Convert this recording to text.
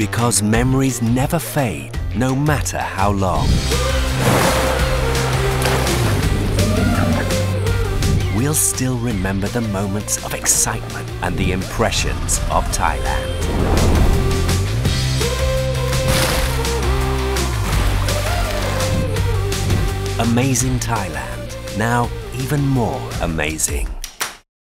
Because memories never fade, no matter how long. We'll still remember the moments of excitement and the impressions of Thailand. Amazing Thailand, now even more amazing.